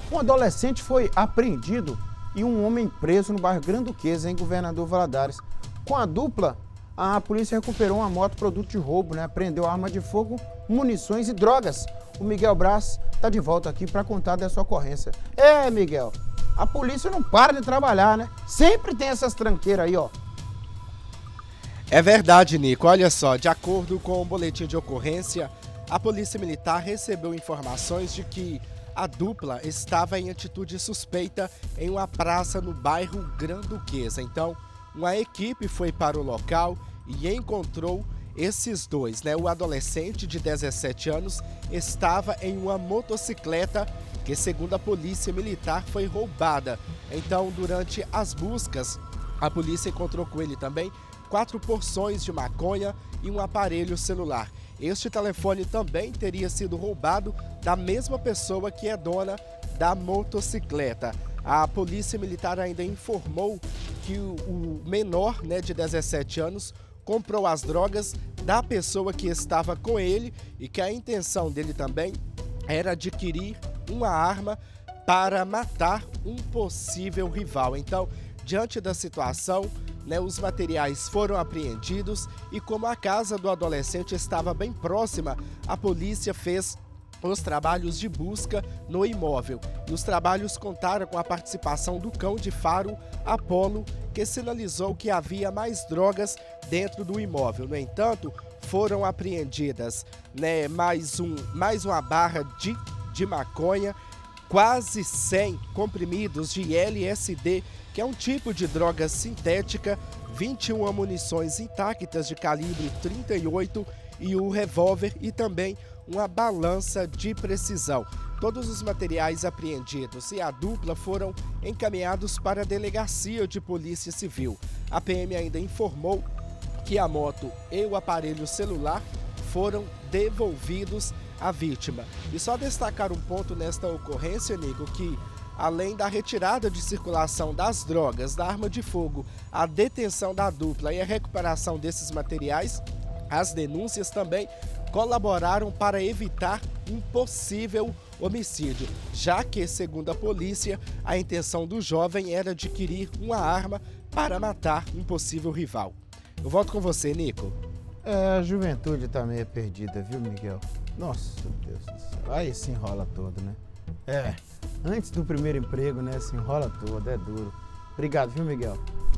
Um adolescente foi apreendido e um homem preso no bairro Granduquesa, em Governador Valadares. Com a dupla, a polícia recuperou uma moto produto de roubo, né? Apreendeu arma de fogo, munições e drogas. O Miguel Braz está de volta aqui para contar dessa ocorrência. Miguel, a polícia não para de trabalhar, né? Sempre tem essas tranqueiras aí, ó. É verdade, Nico. Olha só, de acordo com o boletim de ocorrência, a Polícia Militar recebeu informações de que a dupla estava em atitude suspeita em uma praça no bairro Granduquesa. Então, uma equipe foi para o local e encontrou esses dois, né? O adolescente de 17 anos estava em uma motocicleta que, segundo a Polícia Militar, foi roubada. Então, durante as buscas, a polícia encontrou com ele também 4 porções de maconha e um aparelho celular. Este telefone também teria sido roubado da mesma pessoa que é dona da motocicleta. A Polícia Militar ainda informou que o menor, né, de 17 anos, comprou as drogas da pessoa que estava com ele e que a intenção dele também era adquirir uma arma para matar um possível rival. Então, diante da situação, né, os materiais foram apreendidos e, como a casa do adolescente estava bem próxima, a polícia fez os trabalhos de busca no imóvel. E os trabalhos contaram com a participação do cão de faro Apolo, que sinalizou que havia mais drogas dentro do imóvel. No entanto, foram apreendidas, né, mais uma barra de maconha, quase 100 comprimidos de LSD, que é um tipo de droga sintética, 21 munições intactas de calibre 38 e o revólver e também uma balança de precisão. Todos os materiais apreendidos e a dupla foram encaminhados para a Delegacia de Polícia Civil. A PM ainda informou que a moto e o aparelho celular foram devolvidos à vítima. E só destacar um ponto nesta ocorrência, Nico, que além da retirada de circulação das drogas, da arma de fogo, a detenção da dupla e a recuperação desses materiais, as denúncias também colaboraram para evitar um possível homicídio, já que, segundo a polícia, a intenção do jovem era adquirir uma arma para matar um possível rival. Eu volto com você, Nico. A juventude tá meio perdida, viu, Miguel? Nossa, Deus do céu. Aí se enrola todo, né? Antes do primeiro emprego, né? Se enrola todo, é duro. Obrigado, viu, Miguel?